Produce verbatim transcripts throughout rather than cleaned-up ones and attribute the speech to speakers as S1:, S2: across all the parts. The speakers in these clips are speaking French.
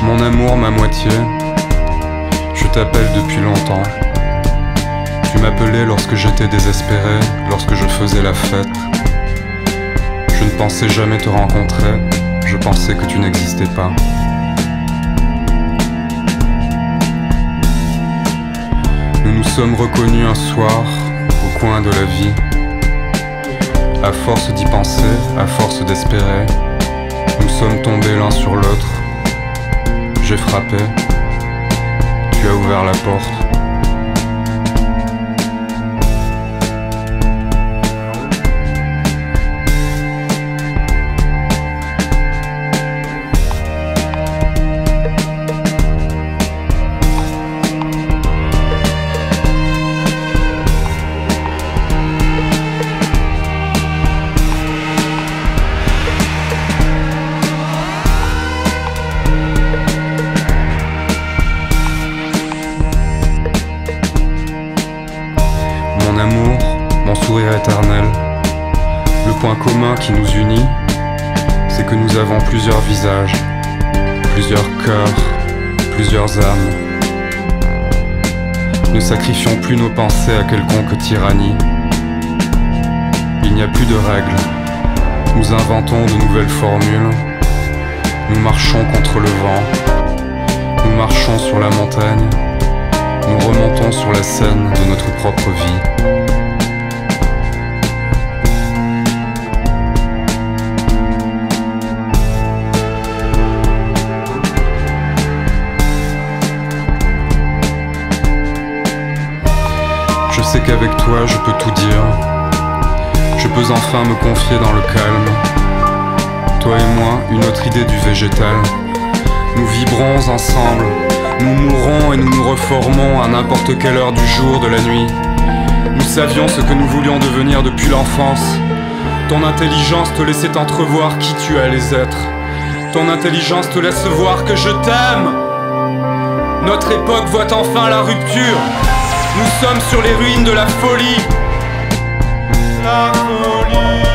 S1: Mon amour, ma moitié, je t'appelle depuis longtemps. Tu m'appelais lorsque j'étais désespéré, lorsque je faisais la fête. Je ne pensais jamais te rencontrer, je pensais que tu n'existais pas. Nous nous sommes reconnus un soir, au coin de la vie. À force d'y penser, à force d'espérer, nous sommes tombés l'un sur l'autre. J'ai frappé, tu as ouvert la porte. Mon amour, mon sourire éternel, le point commun qui nous unit, c'est que nous avons plusieurs visages, plusieurs cœurs, plusieurs âmes. Ne sacrifions plus nos pensées à quelconque tyrannie. Il n'y a plus de règles, nous inventons de nouvelles formules, nous marchons contre le vent, nous marchons sur la montagne, nous remontons sur la scène de notre propre vie. Je sais qu'avec toi je peux tout dire. Je peux enfin me confier dans le calme. Toi et moi, une autre idée du végétal. Nous vibrons ensemble. Nous mourrons et nous nous reformons à n'importe quelle heure du jour, de la nuit. Nous savions ce que nous voulions devenir depuis l'enfance. Ton intelligence te laissait entrevoir qui tu allais être. Ton intelligence te laisse voir que je t'aime. Notre époque voit enfin la rupture. Nous sommes sur les ruines de la folie. La folie.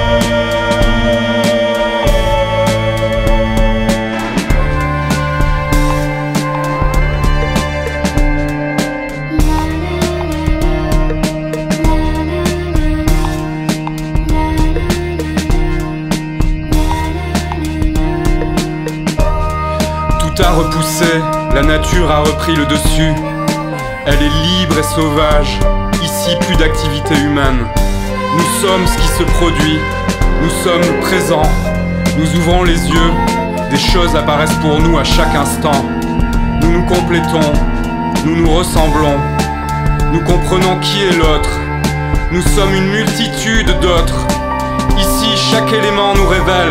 S1: Tout a repoussé, la nature a repris le dessus. Elle est libre et sauvage, ici plus d'activité humaine. Nous sommes ce qui se produit, nous sommes présents. Nous ouvrons les yeux, des choses apparaissent pour nous à chaque instant. Nous nous complétons, nous nous ressemblons. Nous comprenons qui est l'autre. Nous sommes une multitude d'autres. Ici, chaque élément nous révèle.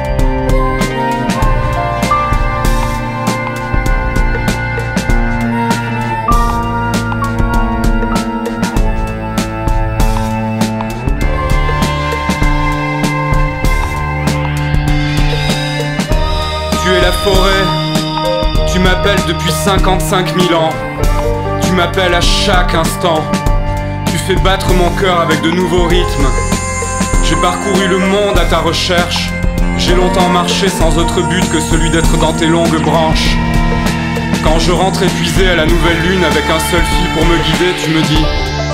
S1: Tu es la forêt, tu m'appelles depuis cinquante-cinq mille ans. Tu m'appelles à chaque instant. Tu fais battre mon cœur avec de nouveaux rythmes. J'ai parcouru le monde à ta recherche. J'ai longtemps marché sans autre but que celui d'être dans tes longues branches. Quand je rentre épuisé à la nouvelle lune avec un seul fil pour me guider, tu me dis: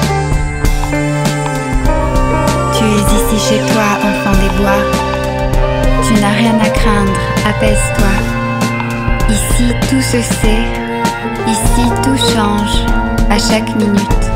S2: Tu es ici chez toi, enfant des bois. Tu n'as rien à craindre, apaise-toi. Ici tout se sait, ici tout change, à chaque minute.